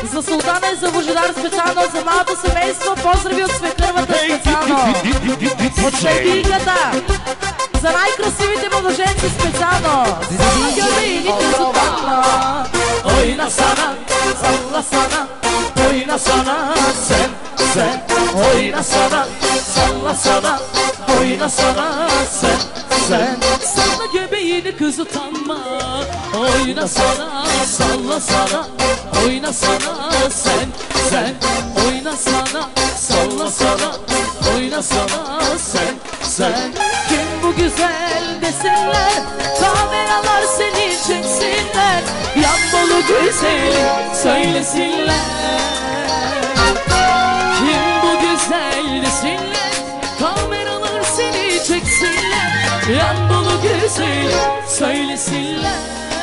За Султана и за Божидар специално, за малото семейство, поздрави от свекървата специално. От шейбийката, за най-красивите младоженци специално. Само гърбините Султана. Ой на сана, салла сана, ой на сана, сен, сен. Ой на сана, салла сана, ой на сана, сен, сен. Sana göbeğini kız utanma. Oyna sana, salla sana. Oyna sana sen, sen. Oyna sana, salla sana. Oyna sana sen, sen. Kim bu güzel desinler, kameralar seni çeksinler. Yan dolu güzeli söylesinler. Kim bu güzel desinler, kameralar seni çeksinler. Yan dolu güzeli söylesinler.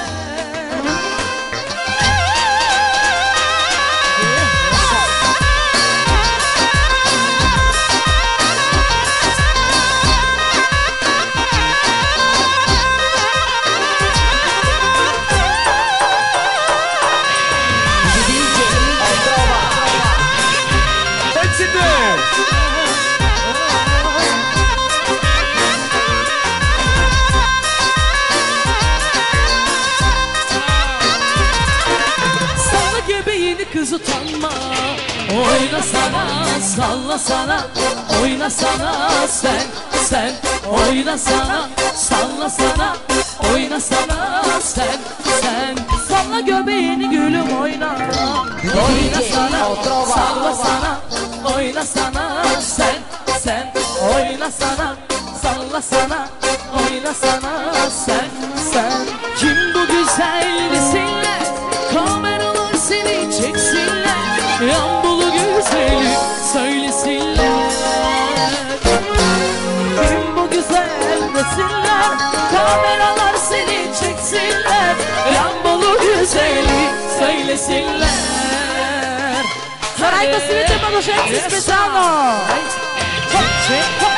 Kız utanma, oyna sana, salla sana, oyna sana sen, sen, oyna sana, salla sana, oyna sana sen, sen, salla göbeğini gülüm oyna, oyna sana, salla sana, oyna sana sen, sen, oyna sana, salla sana, oyna sana sen, sen. Kim bu güzel desinler, kameralar seni çeksinler. Yan dolu güzeli söylesinler. Kim bu güzel desinler, kameralar seni çeksinler. Yan dolu güzeli söylesinler. Sarayda sivite maloşenci specijalno.